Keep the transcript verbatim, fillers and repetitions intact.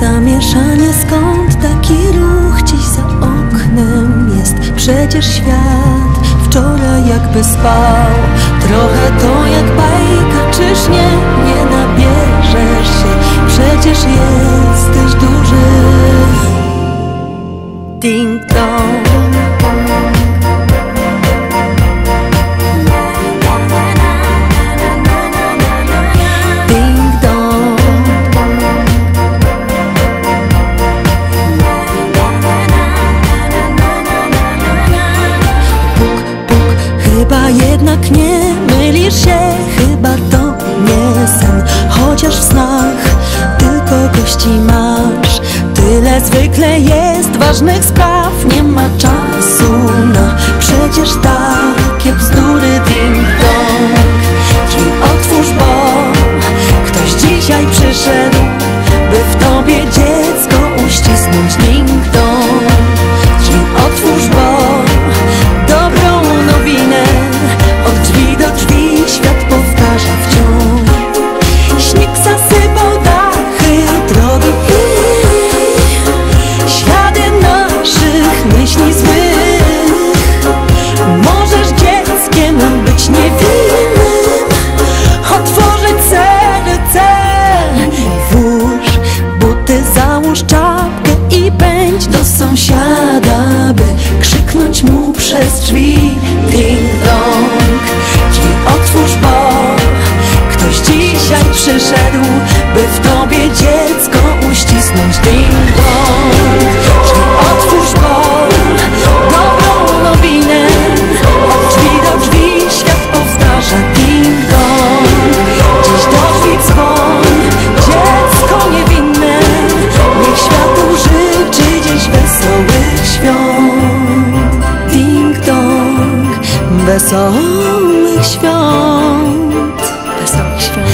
Zamieszanie, skąd taki ruch dziś za oknem jest? Przecież świat wczoraj jakby spał. Trochę to jak bajka, czyż nie? Nie nabierzesz się, przecież jesteś duży. Ding dong. Chyba jednak nie mylisz się, chyba to nie sen. Chociaż w snach tylko gości masz. Tyle zwykle jest ważnych spraw, nie ma czasu na przecież takie bzdury. Ding dong. Drzwi otwórz, bo ktoś dzisiaj przyszedł, by w tobie dziecko uścisnąć. Ding dong. Drzwi otwórz, bo dobrą nowinę od drzwi do drzwi świat powtarza wciąż. Śnieg zasypał dachy, drogi i ślady naszych myśli złych. Możesz dzieckiem być niewinnym, otworzyć serce. Włóż buty, załóż czapkę i pędź do sąsiada, by krzyknąć mu przez drzwi. Ding dong. Drzwi otwórz, bo ktoś dzisiaj przyszedł, by w tobie dziecko uścisnąć. Ding dong. Drzwi otwórz, bo dobrą nowinę od drzwi do drzwi świat powtarza. Ding dong. Dziś do drzwi dzwoń, dziecko niewinne, niech światu życzy dziś wesołych świąt. Ding dong. Wesołych świąt. Wesołych świąt.